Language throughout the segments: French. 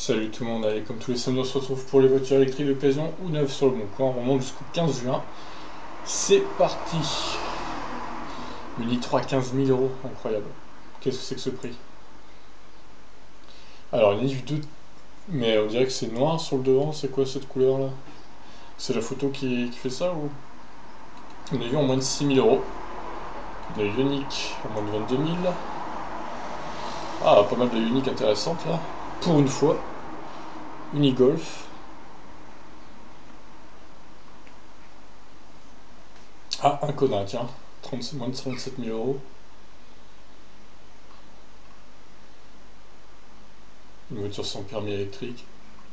Salut tout le monde, allez, comme tous les samedis on se retrouve pour les voitures électriques d'occasion ou neuves sur le bon coin, on remonte jusqu'au 15 juin. C'est parti. Une i3 15 000 euros, incroyable. Qu'est-ce que c'est que ce prix? Alors une i2, mais on dirait que c'est noir sur le devant, c'est quoi cette couleur là? C'est la photo qui fait ça ou? Une i en moins de 6 000 euros. Une Ioniq en moins de 22 000. Ah, pas mal de Ioniq intéressantes là. Pour une fois. Une e-Golf. Ah, un Kona, tiens. 36, moins de 37 000 euros. Une voiture sans permis électrique.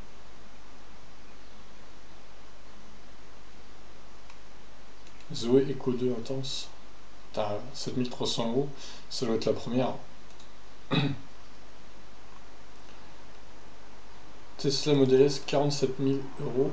Zoé Eco 2 Intense. T'as 7300 euros. Ça doit être la première. Tesla Model S 47 000 euros.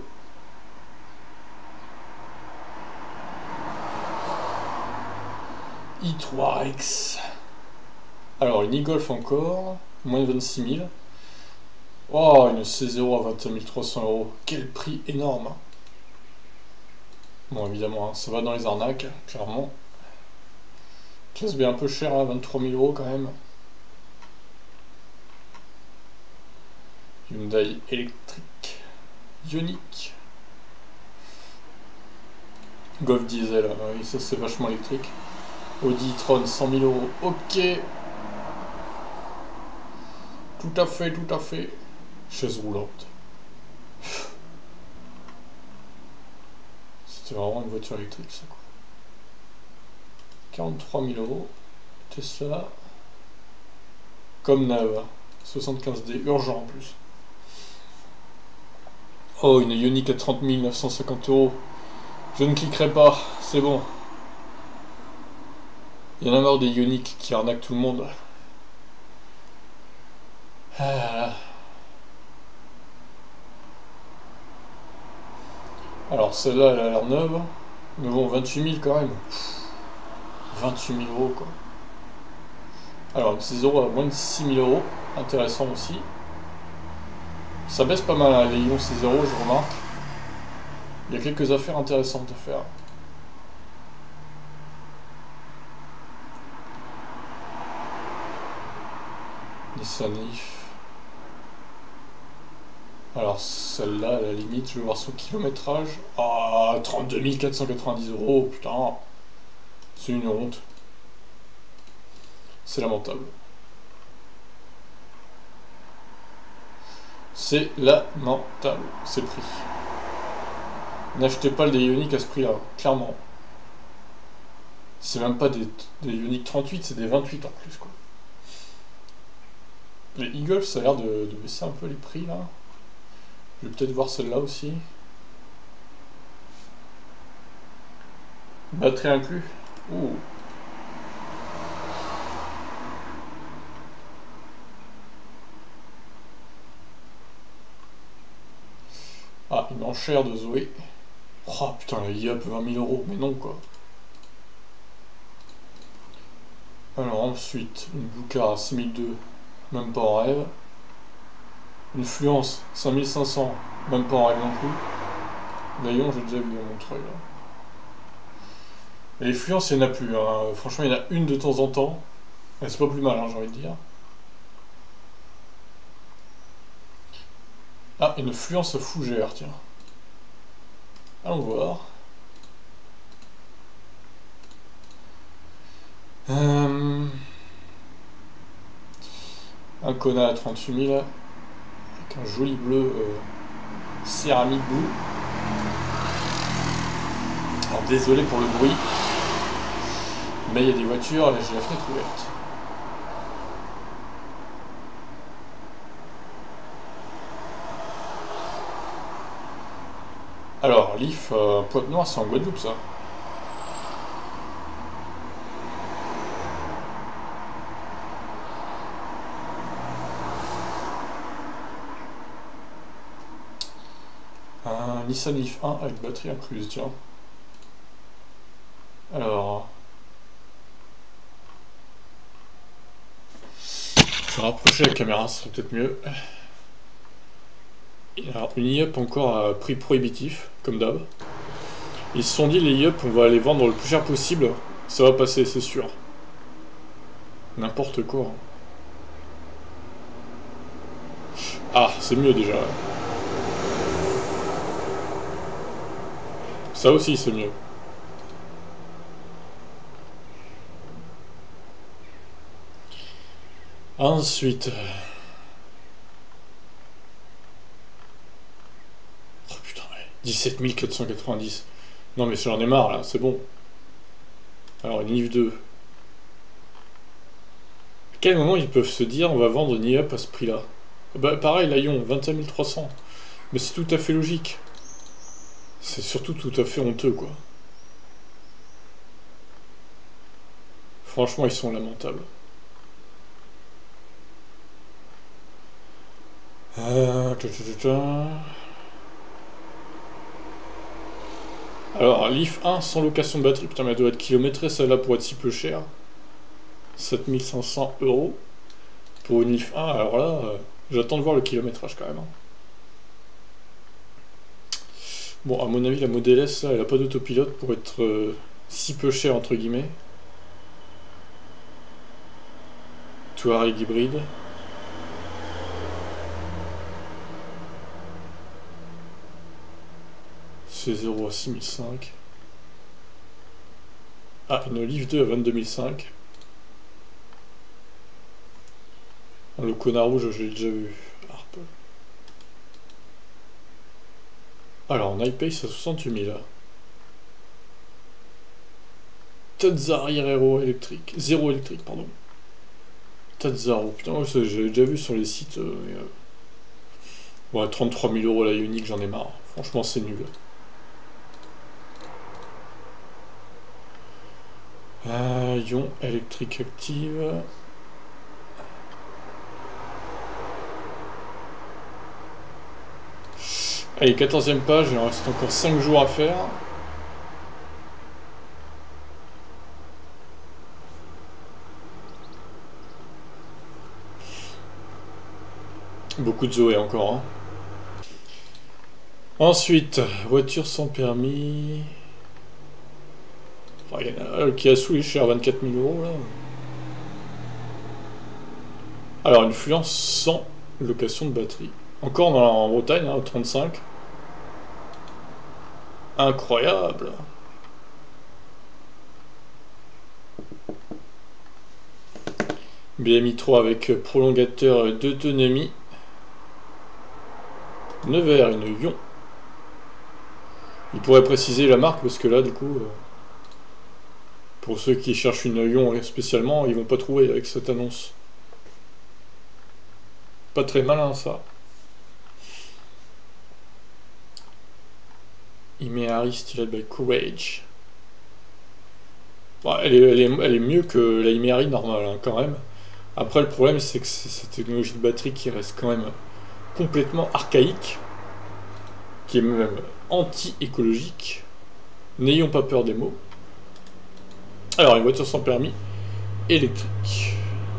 i3X. Alors une e-Golf encore. Moins de 26 000. Oh, une C0 à 21 300 euros. Quel prix énorme. Bon, évidemment, hein, ça va dans les arnaques, clairement. Classe B un peu cher, hein, 23 000 euros quand même. Hyundai électrique. Ioniq. Golf diesel, oui, ça c'est vachement électrique. Audi e-tron 100 000 euros. Ok. Tout à fait, tout à fait. Chaise roulante. C'était vraiment une voiture électrique, ça, quoi. 43 000 euros. Tesla. Comme neuve. 75D. Urgent en plus. Oh, une Ioniq à 30 950 euros. Je ne cliquerai pas. C'est bon. Il y en a marre des Ioniq qui arnaquent tout le monde. Ah. Alors, celle-là, elle a l'air neuve. Mais bon, 28 000 quand même. 28 000 euros, quoi. Alors, une C0 à moins de 6 000 euros. Intéressant aussi. Ça baisse pas mal, hein, les Ion C0, je remarque. Il y a quelques affaires intéressantes à faire. Nissan Leaf. Alors celle-là, à la limite, je vais voir son kilométrage. Ah, 32 490 euros, putain. C'est une honte. C'est lamentable. C'est lamentable, ces prix. N'achetez pas des Ioniq à ce prix-là, clairement. C'est même pas des Ioniq 38, c'est des 28 en plus, quoi. Les Eagles, ça a l'air de baisser un peu les prix, là. Je vais peut-être voir celle-là aussi. Batterie inclus. Ouh. Ah, une enchère de Zoé. Oh putain, la IAP 20 000 euros, mais non, quoi. Alors ensuite, une Boucar à 6002, même pas en rêve. Une Fluence 5500, même pas en rêve non plus. D'ailleurs, j'ai déjà vu à Montreuil là. Et les Fluences, il n'y en a plus, hein. Franchement, il y en a une de temps en temps. Et c'est pas plus mal, hein, j'ai envie de dire. Ah, une Fluence Fougère, tiens. Allons voir. Euh, un Kona à 38 000, avec un joli bleu céramique bleu. Alors désolé pour le bruit, mais il y a des voitures et j'ai la fenêtre ouverte. Alors, Leaf, Pointe-Noire, c'est en Guadeloupe ça. Un Nissan Leaf 1 avec batterie incluse, tiens. Alors, je vais rapprocher la caméra, ce serait peut-être mieux. Et alors, une e-up encore à prix prohibitif, comme d'hab. Ils se sont dit, les e-up, on va les vendre le plus cher possible. Ça va passer, c'est sûr. N'importe quoi. Ah, c'est mieux déjà. Ça aussi, c'est mieux. Ensuite... Oh putain, ouais. 17 490. Non mais j'en ai marre là, c'est bon. Alors une IF 2. À quel moment ils peuvent se dire on va vendre une IF à ce prix-là? Bah pareil, l'Aion, 25 300. Mais c'est tout à fait logique. C'est surtout tout à fait honteux quoi. Franchement, ils sont lamentables. Alors, l'IF 1 sans location de batterie. Putain, mais elle doit être kilométrée celle-là pour être si peu chère. 7 500 € pour une IF 1. Alors là, j'attends de voir le kilométrage quand même, hein. Bon, à mon avis, la Model S, là, elle a pas d'autopilote pour être si peu chère, entre guillemets. Touareg hybride. C'est 0 à 6005. Ah, une Leaf 2 à 22 500. Le connard rouge, je l'ai déjà vu. Harp. Alors, en iPace à 68 000. Tazza Hero électrique. Zéro électrique, pardon. Tazzaro. Putain, ouais, j'ai déjà vu sur les sites. Ouais, 33 000 € la Ioniq, j'en ai marre. Franchement, c'est nul. Ion électrique active. Allez, 14e page, il en reste encore 5 jours à faire. Beaucoup de Zoé encore, hein. Ensuite, voiture sans permis. Oh, il y en a qui a sous les chers 24 000 € là. Alors, une Fluence sans location de batterie. Encore en Bretagne, hein, au 35. Incroyable. BMI 3 avec prolongateur d'autonomie. Nevers, une Ion. Il pourrait préciser la marque parce que là, du coup, pour ceux qui cherchent une Ion spécialement, ils vont pas trouver avec cette annonce. Pas très malin ça. Imeari Styled by Courage. Bon, elle est mieux que la Imeari normale, hein, quand même. Après, le problème, c'est que c'est cette technologie de batterie qui reste quand même complètement archaïque, qui est même anti-écologique. N'ayons pas peur des mots. Alors, une voiture sans permis électrique.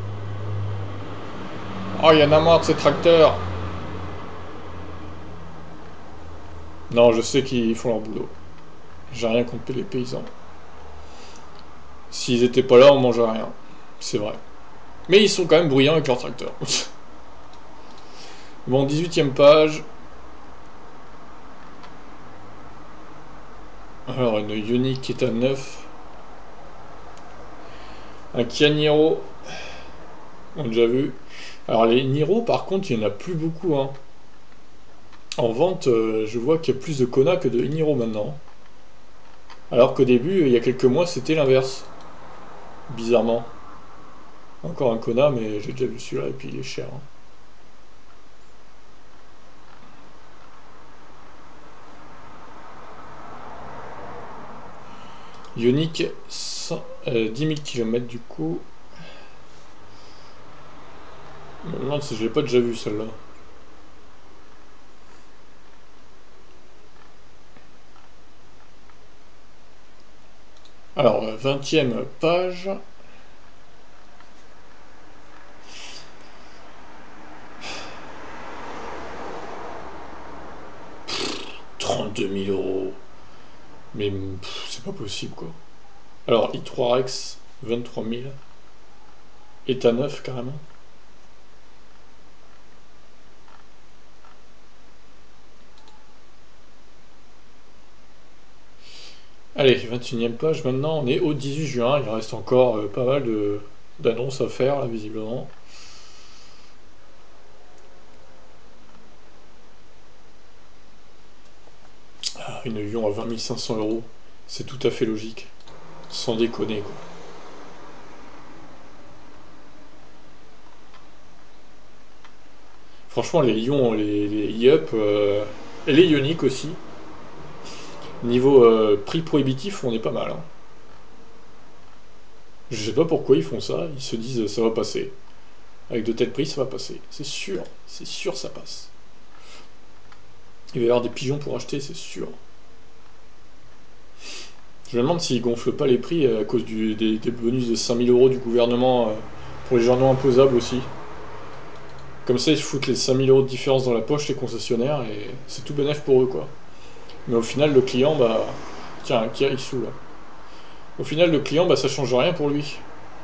Oh, il y en a marre de ces tracteurs. Non, je sais qu'ils font leur boulot. J'ai rien contre les paysans. S'ils étaient pas là, on mangerait rien. C'est vrai. Mais ils sont quand même bruyants avec leurs tracteurs. Bon, 18e page. Alors, une Ioniq qui est à 9. Un Kia Niro. On a déjà vu. Alors, les Niro, par contre, il n'y en a plus beaucoup, hein. En vente, je vois qu'il y a plus de Kona que de Niro maintenant. Alors qu'au début, il y a quelques mois, c'était l'inverse. Bizarrement. Encore un Kona, mais j'ai déjà vu celui-là et puis il est cher, hein. Ioniq, 10 000 km du coup. Je me demande si je l'ai pas déjà vu celle-là. Alors, 20e page. 32 000 euros. Mais c'est pas possible quoi. Alors, i3 Rex, 23 000. État neuf carrément. Allez, 21e page maintenant, on est au 18 juin, il reste encore pas mal d'annonces à faire là visiblement. Ah, une Lyon à 20 500 euros, c'est tout à fait logique. Sans déconner quoi. Franchement les Lyon, les Yup, et les Ioniq aussi, niveau prix prohibitif on est pas mal. Hein. Je sais pas pourquoi ils font ça, ils se disent ça va passer. Avec de tels prix ça va passer. C'est sûr ça passe. Il va y avoir des pigeons pour acheter, c'est sûr. Je me demande s'ils gonflent pas les prix à cause des bonus de 5000 euros du gouvernement pour les journaux imposables aussi. Comme ça, ils se foutent les 5000 euros de différence dans la poche, les concessionnaires, et c'est tout bénef pour eux, quoi. Mais au final, le client, bah. Tiens, qui est sous là. Au final, le client, bah, ça change rien pour lui.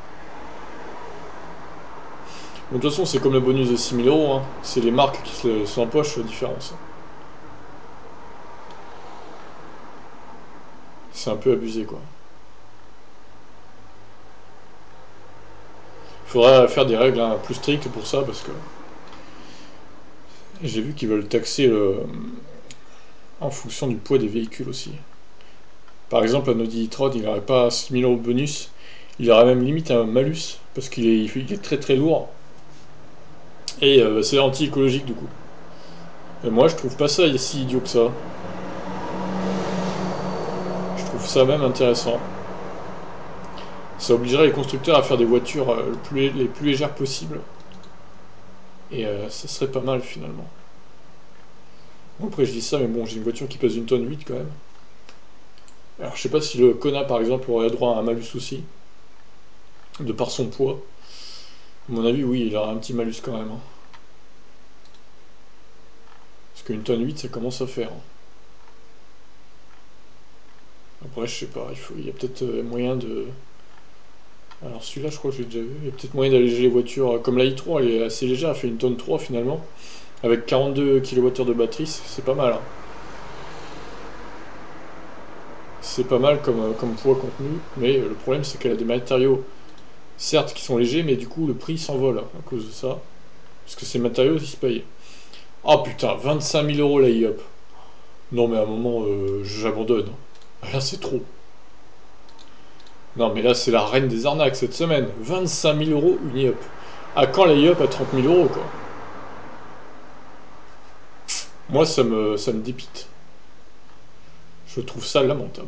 Bon, de toute façon, c'est comme le bonus de 6000 euros, hein. C'est les marques qui se empochent la différence. C'est un peu abusé, quoi. Il faudra faire des règles hein, plus strictes pour ça, parce que j'ai vu qu'ils veulent taxer en fonction du poids des véhicules aussi. Par exemple, un Audi e-tron, il n'aurait pas 6000 euros de bonus, il aurait même limite un malus, parce qu'il est très très lourd, et c'est anti-écologique du coup. Et moi, je trouve pas ça si idiot que ça. Je trouve ça même intéressant. Ça obligerait les constructeurs à faire des voitures les plus légères possibles, et ça serait pas mal finalement. Bon, après, je dis ça, mais bon, j'ai une voiture qui pèse 1,8 tonne quand même. Alors, je sais pas si le Kona par exemple aurait droit à un malus aussi, de par son poids. À mon avis, oui, il aurait un petit malus quand même. Hein. Parce qu'une tonne 8, ça commence à faire. Après, je sais pas, il y a peut-être moyen de. Alors celui-là, je crois que j'ai déjà vu. Il y a peut-être moyen d'alléger les voitures. Comme la i3, elle est assez légère, elle fait une tonne 3 finalement. Avec 42 kWh de batterie, c'est pas mal. Hein. C'est pas mal comme poids contenu, mais le problème c'est qu'elle a des matériaux, certes qui sont légers, mais du coup le prix s'envole à cause de ça. Parce que ces matériaux, ils se payent. Ah putain, 25 000 euros la IOP. Non mais à un moment, j'abandonne. Là c'est trop. Non mais là c'est la reine des arnaques cette semaine. 25 000 euros une IOP. À quand la IOP à 30 000 euros quoi. Moi ça me dépite. Je trouve ça lamentable.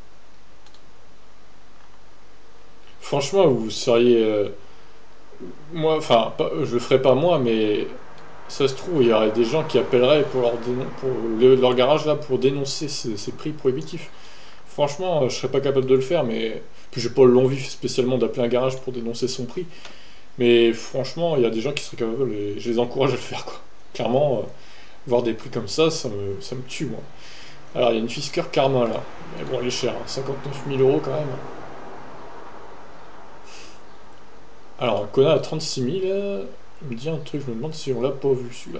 Franchement, vous seriez. Moi, enfin, je le ferais pas moi, mais ça se trouve, il y aurait des gens qui appelleraient leur garage là pour dénoncer ces prix prohibitifs. Franchement, je serais pas capable de le faire, mais. Puis j'ai pas l'envie spécialement d'appeler un garage pour dénoncer son prix. Mais franchement, il y a des gens qui seraient capables et je les encourage à le faire, quoi. Clairement, voir des prix comme ça me tue, moi. Alors, il y a une Fisker Karma là. Mais bon, elle est chère, hein, 59 000 euros quand même. Alors, un Kona à 36 000, il me dit un truc, je me demande si on l'a pas vu celui-là.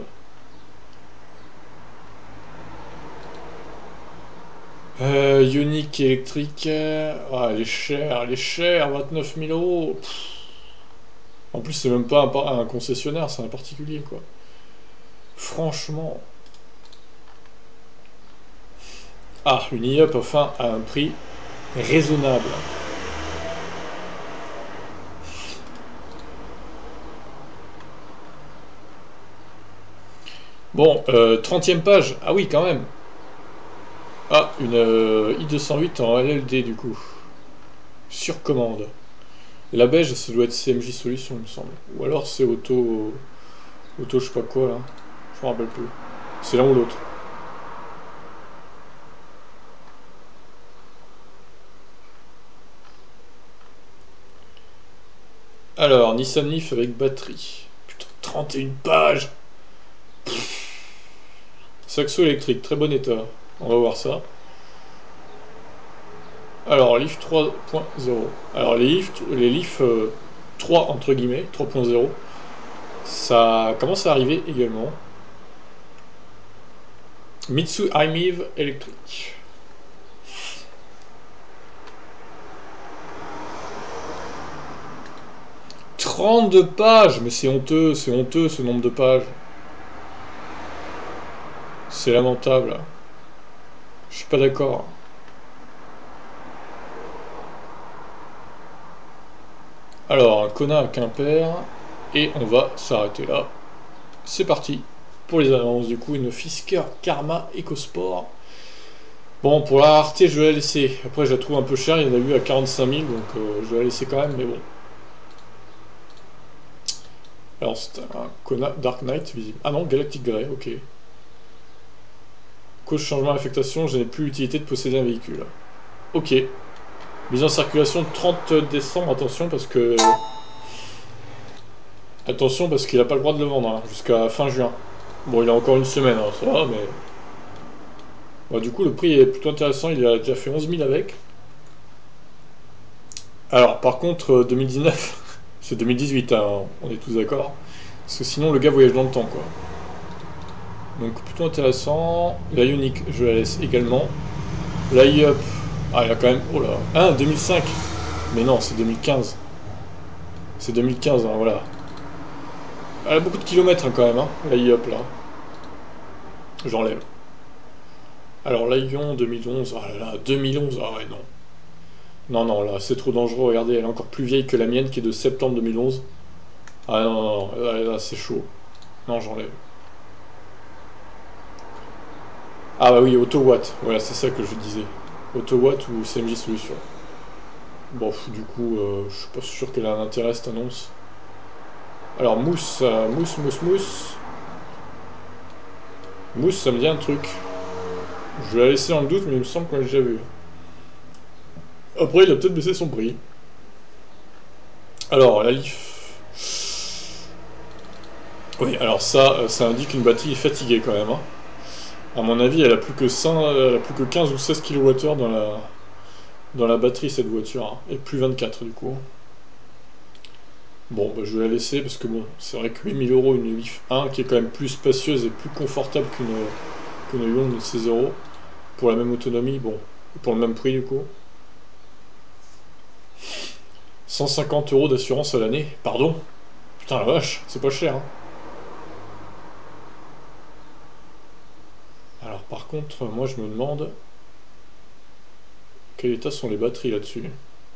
Ioniq électrique, ah, elle est chère, 29 000 euros. Pff. En plus, c'est même pas un concessionnaire, c'est un particulier, quoi. Franchement. Ah, une IOP enfin à un prix raisonnable. Bon, 30e page. Ah oui, quand même. Ah, une i208 en LLD, du coup. Sur commande. Et la beige, ça doit être CMJ Solutions, il me semble. Ou alors c'est Auto, je sais pas quoi, là. Je me rappelle plus. C'est l'un ou l'autre. Alors, Nissan Leaf avec batterie. Putain, 31 pages. Saxo électrique, très bon état. On va voir ça. Alors, Leaf 3.0. Alors, les Leaf 3, entre guillemets, 3.0, ça commence à arriver également. Mitsu iMIV électrique. 32 pages, mais c'est honteux ce nombre de pages. C'est lamentable. Je suis pas d'accord. Alors, un Kona à Quimper, et on va s'arrêter là. C'est parti pour les annonces. Du coup, une Fisker Karma EcoSport. Bon, pour la rareté, je vais la laisser. Après, je la trouve un peu chère. Il y en a eu à 45 000, donc je vais la laisser quand même, mais bon. Alors, c'est un Kona Dark Knight, visible. Ah non, Galactic Grey, ok. Cause changement d'affectation, je n'ai plus l'utilité de posséder un véhicule. Ok. Mise en circulation 30 décembre, attention parce que... Attention parce qu'il n'a pas le droit de le vendre hein, jusqu'à fin juin. Bon, il a encore une semaine, hein, ça va, mais... Bon, du coup, le prix est plutôt intéressant, il a déjà fait 11 000 avec. Alors, par contre, 2019, c'est 2018, hein, on est tous d'accord. Parce que sinon, le gars voyage dans le temps, quoi. Donc, plutôt intéressant. La Ioniq, je la laisse également. La e-up, ah, il a quand même... Oh là, ah, 2005. Mais non, c'est 2015. C'est 2015, hein, voilà. Elle a beaucoup de kilomètres hein, quand même, hein, la e-up là. J'enlève. Alors la Ion 2011, ah là là, 2011, ah ouais non. Non, non, là c'est trop dangereux, regardez, elle est encore plus vieille que la mienne qui est de septembre 2011. Ah non, non, non, là c'est chaud. Non, j'enlève. Ah bah oui, AutoWatt, voilà, c'est ça que je disais. AutoWatt ou CMJ Solution. Bon, du coup, je suis pas sûr qu'elle a un intérêt cette annonce. Alors mousse, mousse. Mousse, ça me dit un truc. Je vais la laisser dans le doute, mais il me semble qu'on l'a déjà vu. Après, il a peut-être baissé son prix. Alors, la Leaf. Oui, alors ça indique une batterie est fatiguée quand même. Hein. À mon avis, elle a plus que 15 ou 16 kWh dans la batterie cette voiture. Hein. Et plus 24 du coup. Bon, bah, je vais la laisser parce que bon, c'est vrai que 8000 euros une Leaf 1 qui est quand même plus spacieuse et plus confortable qu'une Hyundai C0 pour la même autonomie, bon, pour le même prix du coup. 150 euros d'assurance à l'année, pardon. Putain la vache, c'est pas cher. Hein. Alors par contre, moi je me demande quel état sont les batteries là-dessus.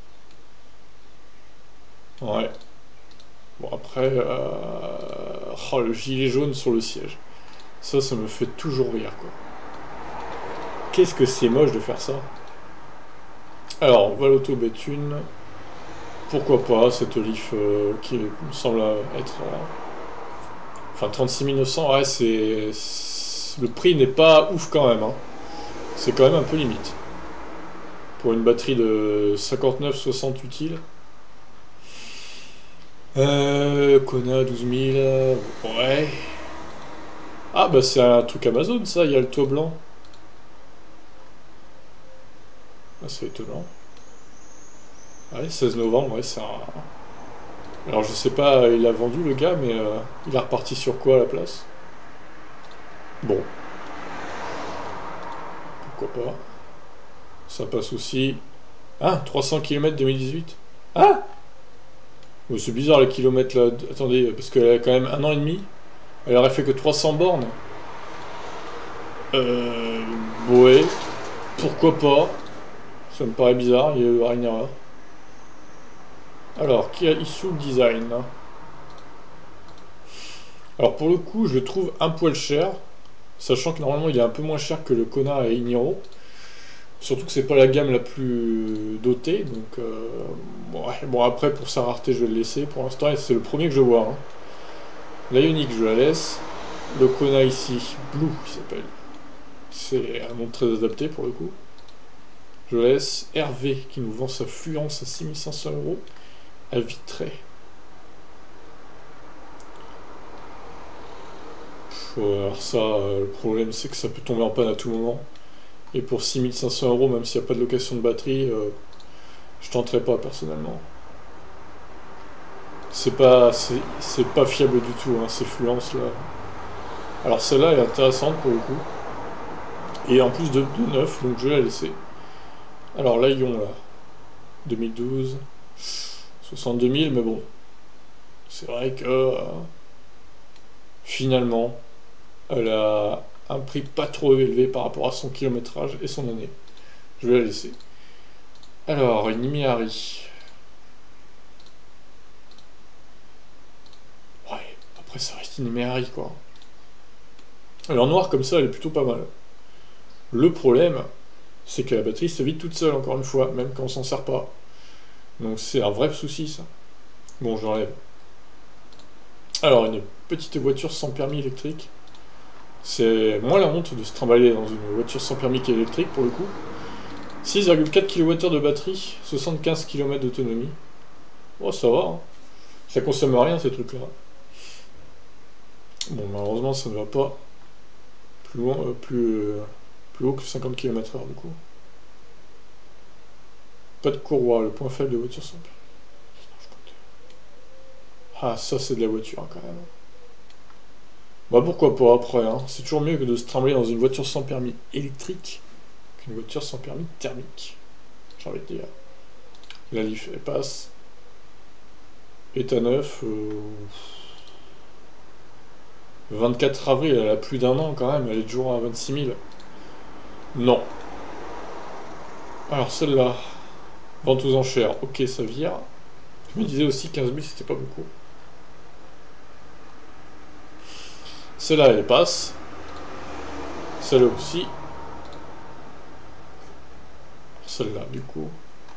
Ouais. Bon après, oh, le gilet jaune sur le siège. Ça me fait toujours rire quoi. Qu'est-ce que c'est moche de faire ça. Alors, Valoto Béthune. Pourquoi pas cette Leaf qui me semble être... enfin 36 900, ouais c'est... Le prix n'est pas ouf quand même. Hein. C'est quand même un peu limite. Pour une batterie de 59-60 utile. Kona 12 000. Ouais. Ah bah c'est un truc Amazon ça, il y a le toit blanc. Ah c'est étonnant. Ouais, 16 novembre, ouais, c'est un... Alors je sais pas, il a vendu le gars, mais il a reparti sur quoi à la place. Bon, pourquoi pas. Ça passe aussi. Ah, 300 km 2018. Ah oh, c'est bizarre les kilomètres là. Attendez, parce qu'elle a quand même un an et demi. Elle aurait fait que 300 bornes. Euh... Ouais, pourquoi pas. Ça me paraît bizarre, il y a eu une erreur. Alors, qui a issu le design là. Alors pour le coup, je le trouve un poil cher, sachant que normalement il est un peu moins cher que le Kona et Iniro. Surtout que c'est pas la gamme la plus dotée, donc bon, ouais. Bon après pour sa rareté je vais le laisser pour l'instant et c'est le premier que je vois. Hein. La Ioniq je la laisse. Le Kona ici, Blue il s'appelle. C'est un nom très adapté pour le coup. Je laisse Hervé qui nous vend sa Fluence à 6500 euros à Vitré. Alors ça, le problème c'est que ça peut tomber en panne à tout moment. Et pour 6500 euros, même s'il n'y a pas de location de batterie, je tenterai pas personnellement. C'est pas fiable du tout, hein, ces Fluence là. Alors celle-là est intéressante pour le coup. Et en plus de neuf, donc je vais la laisser. Alors l'Aion là, 2012, 62 000, mais bon, c'est vrai que finalement, elle a un prix pas trop élevé par rapport à son kilométrage et son année. Je vais la laisser. Alors, une Imiari. Ouais, après ça reste une Imiari quoi. Elle en noir comme ça, elle est plutôt pas mal. Le problème, c'est que la batterie se vide toute seule, encore une fois, même quand on s'en sert pas. Donc c'est un vrai souci ça. Bon, j'enlève. Alors, une petite voiture sans permis électrique. C'est moins la honte de se trimballer dans une voiture sans permis qui est électrique pour le coup. 6,4 kWh de batterie, 75 km d'autonomie. Oh, ça va, hein. Ça consomme rien ces trucs-là. Bon, malheureusement, ça ne va pas plus loin, plus haut que 50 km/h du coup. Pas de courroie, le point faible de voiture sans permis. Ah, ça c'est de la voiture hein, quand même. Bah pourquoi pas après, hein. C'est toujours mieux que de se trimballer dans une voiture sans permis électrique qu'une voiture sans permis thermique. J'ai envie de dire. La Leaf, elle passe. État neuf. 24 avril, elle a plus d'un an quand même, elle est toujours à 26 000. Non. Alors celle-là, vente aux enchères, ok, ça vire. Je me disais aussi 15 000, c'était pas beaucoup. Celle-là, elle passe. Celle-là aussi. Celle-là, du coup.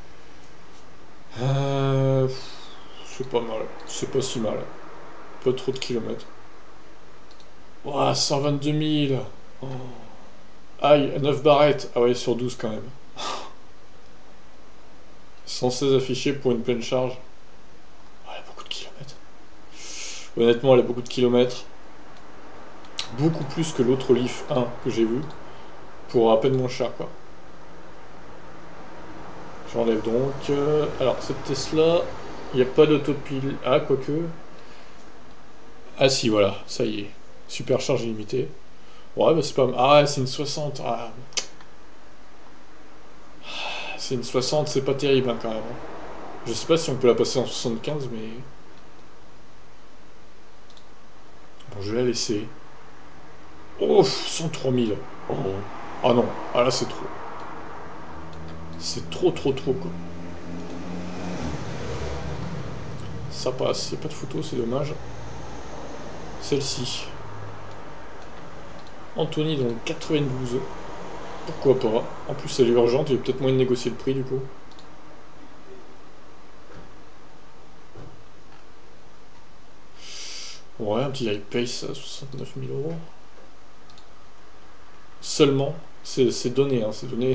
Euh, c'est pas mal. C'est pas si mal. Pas trop de kilomètres. Ouah, 122 000. Oh. Aïe, 9 barrettes. Ah ouais, sur 12 quand même. 116 affichés pour une pleine charge. Ah, elle a beaucoup de kilomètres. Honnêtement, elle a beaucoup de kilomètres. Beaucoup plus que l'autre Leaf 1 que j'ai vu. Pour à peine moins cher, quoi. J'enlève donc. Alors, cette Tesla, il n'y a pas d'autopile. Ah, quoique. Ah, si, voilà, ça y est. Supercharge illimitée. Ouais, bah c'est pas. Ah, ouais, c'est une 60. Ah, c'est une 60, c'est pas terrible, hein, quand même, hein. Je sais pas si on peut la passer en 75, mais. Bon, je vais la laisser. Oh, 103 000. Oh. Ah non, ah là, c'est trop. C'est trop, trop, trop, quoi. Ça passe, il n'y a pas de photo, c'est dommage. Celle-ci. Anthony dans le 92. Pourquoi pas. En plus, elle est urgente, il y a peut-être moyen de négocier le prix du coup. Ouais, un petit iPace à 69 000 euros. Seulement. C'est donné, hein, c'est donné.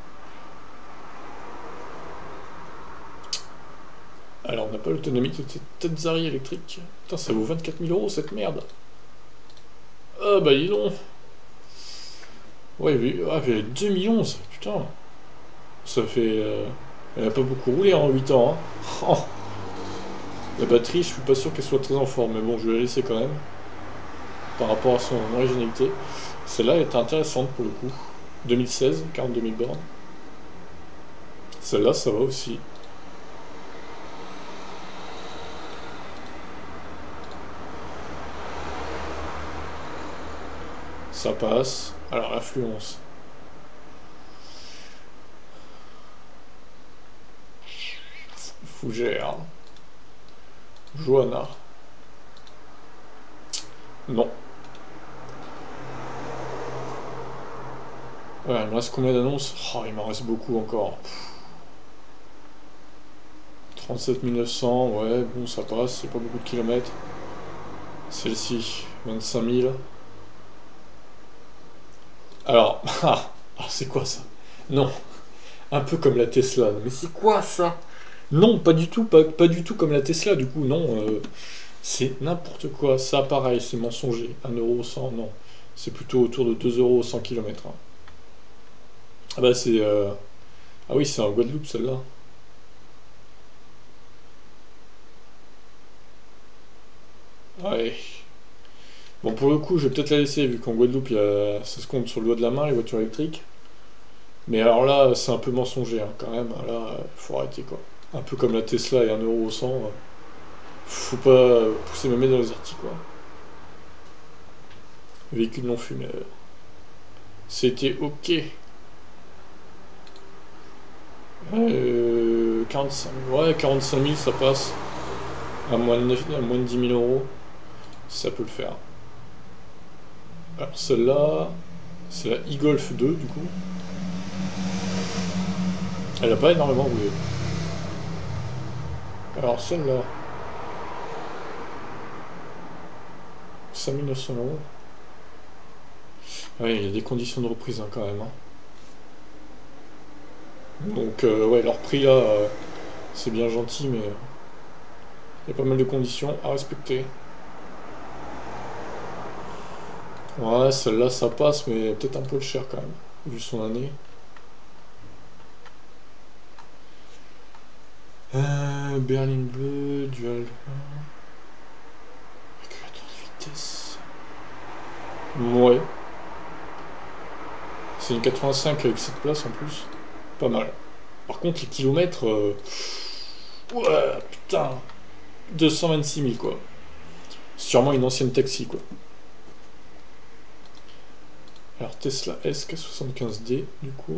Alors, on n'a pas l'autonomie de cette Tenzari électrique. Putain, ça vaut 24 000 euros cette merde. Ah bah dis donc. Ouais, elle est 2011. Putain. Ça fait. Elle a pas beaucoup roulé en 8 ans, hein. Oh. La batterie, je suis pas sûr qu'elle soit très en forme, mais bon, je vais la laisser quand même. Par rapport à son originalité. Celle-là est intéressante pour le coup. 2016, 42 000 bornes. Celle-là, ça va aussi. Ça passe. Alors, l'influence. Fougère. Johanna. Non. Ouais, il me reste combien d'annonces? Oh, il m'en reste beaucoup encore. 37 900, ouais, bon, ça passe, c'est pas beaucoup de kilomètres. Celle-ci, 25 000. Alors, c'est quoi ça? Non, un peu comme la Tesla. Mais c'est quoi ça? Non, pas du tout, pas du tout comme la Tesla, du coup, non. C'est n'importe quoi. Ça, pareil, c'est mensonger. 1 euro 100, non. C'est plutôt autour de 2 euros 100 km. Ah bah c'est... Ah oui, c'est en Guadeloupe celle-là. Ouais. Bon, pour le coup, je vais peut-être la laisser, vu qu'en Guadeloupe, ça se compte sur le doigt de la main, les voitures électriques. Mais alors là, c'est un peu mensonger, hein, quand même. Là, faut arrêter, quoi. Un peu comme la Tesla et 1 € au 100. Faut pas pousser ma main dans les orties, quoi. Véhicule non fumeur. C'était ok. 45 000. Ouais, 45 000, ça passe. À moins de 10 000 euros, ça peut le faire. Alors celle-là, c'est la e-Golf 2, du coup. Elle a pas énormément roulé. Alors celle-là, 5 900 euros. Ouais, il y a des conditions de reprise, hein, quand même, hein. Donc, ouais, leur prix là, c'est bien gentil, mais il y a pas mal de conditions à respecter. Ouais, celle-là, ça passe, mais peut-être un peu cher quand même, vu son année. Berline bleue, dual. Régulateur de vitesse. Ouais, c'est une 85 avec 7 places en plus. Pas mal. Par contre, les kilomètres. Ouais, putain, 226 000 quoi. Sûrement une ancienne taxi quoi. Alors Tesla SK75D, du coup.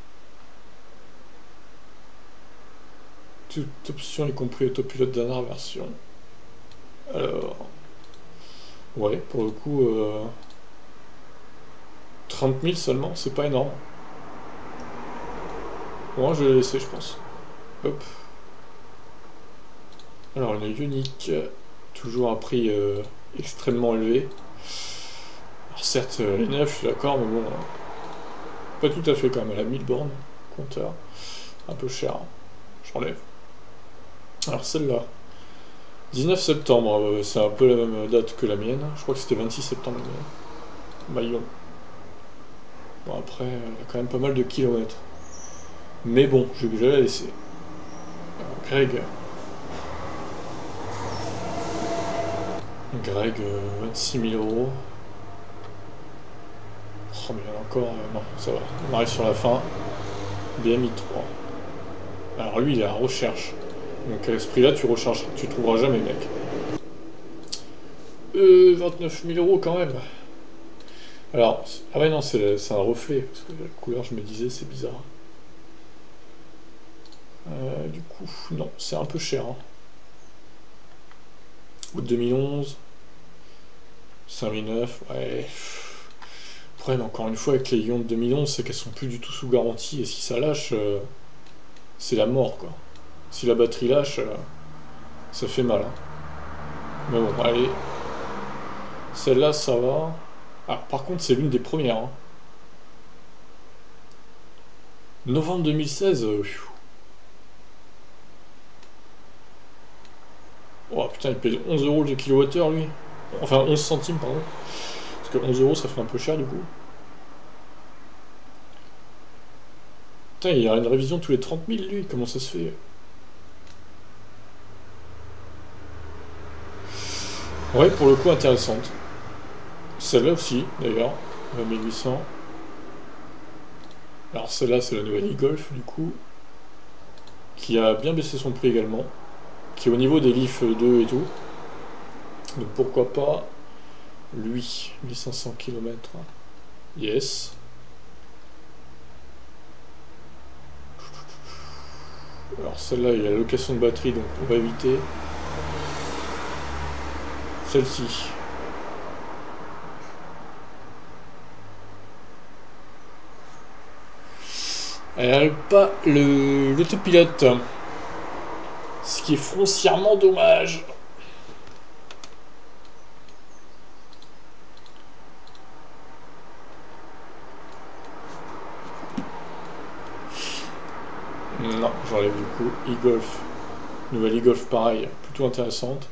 Toute option y compris autopilote dernière version. Alors, ouais, pour le coup, 30 000 seulement, c'est pas énorme. Moi, je vais la laisser, je pense. Hop. Alors, une Ioniq, toujours à prix extrêmement élevé. Alors, certes, elle est neuve, je suis d'accord, mais bon, pas tout à fait quand même. Elle a 1000 bornes, compteur. Un peu cher, hein. J'enlève. Alors, celle-là, 19 septembre, c'est un peu la même date que la mienne. Je crois que c'était 26 septembre la mienne. Maillon. Bon, après, il y a quand même pas mal de kilomètres. Mais bon, je vais la laisser. Greg. Greg, 26 000 euros. Oh, mais il y en a encore. Non, ça va. On arrive sur la fin. BMI 3. Alors lui, il est à recherche. Donc à ce prix-là, tu trouveras jamais, mec. 29 000 euros quand même. Alors, ah ouais, non, c'est un reflet. Parce que la couleur, je me disais, c'est bizarre. Du coup, non, c'est un peu cher, hein. 2011, 5009, ouais. Le problème, encore une fois, avec les ions de 2011, c'est qu'elles sont plus du tout sous garantie. Et si ça lâche, c'est la mort, quoi. Si la batterie lâche, ça fait mal, hein. Mais bon, allez. Celle-là, ça va. Ah, par contre, c'est l'une des premières, hein. Novembre 2016. Oh putain, il paye 11 euros le kilowattheure, lui. Enfin, 11 centimes, pardon. Parce que 11 euros, ça fait un peu cher, du coup. Putain, il y a une révision tous les 30 000, lui. Comment ça se fait? Ouais, pour le coup, intéressante. Celle-là aussi, d'ailleurs. 1800. Alors, celle-là, c'est la nouvelle e-Golf, du coup. Qui a bien baissé son prix également. Qui est au niveau des Leaf 2 et tout. Donc, pourquoi pas lui. 1500 km. Yes. Alors celle-là, il y a la location de batterie, donc on va éviter. Celle-ci. Elle n'a pas l'autopilote. Ce qui est foncièrement dommage. Non, j'enlève du coup. E-Golf. Nouvelle e-Golf pareil, plutôt intéressante.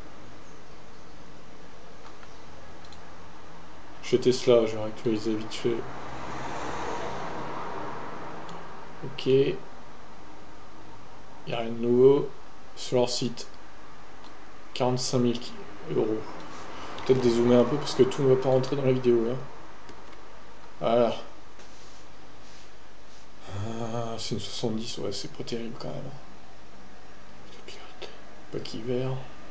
Chez Tesla, je vais actualiser vite fait. Ok. Il n'y a rien de nouveau sur leur site. 45 000 euros. Peut-être dézoomer un peu parce que tout ne va pas rentrer dans la vidéo. Hein. Voilà. Ah, c'est une 70, ouais, c'est pas terrible quand même. Pack hiver.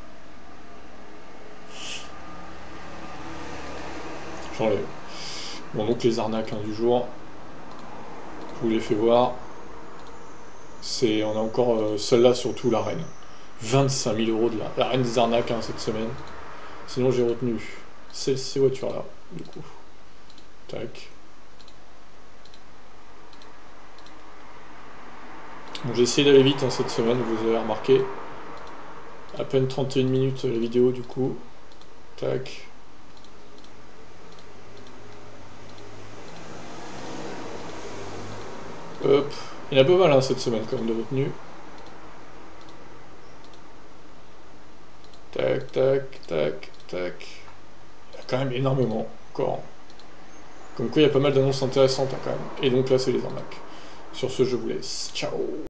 J'enlève. Bon, donc les arnaques hein, du jour. Je vous les fais voir. On a encore celle-là, surtout la reine. 25 000 euros de la reine des arnaques hein, cette semaine. Sinon, j'ai retenu ces voitures-là, du coup. Tac. Bon, j'ai essayé d'aller vite hein, cette semaine, vous avez remarqué. À peine 31 minutes la vidéo, du coup. Tac. Hop. Il y en a pas mal hein, cette semaine, quand même, de retenue. Tac, tac, tac, tac. Il y a quand même énormément, encore. Comme quoi, il y a pas mal d'annonces intéressantes hein, quand même. Et donc là, c'est les arnaques. Sur ce, je vous laisse. Ciao!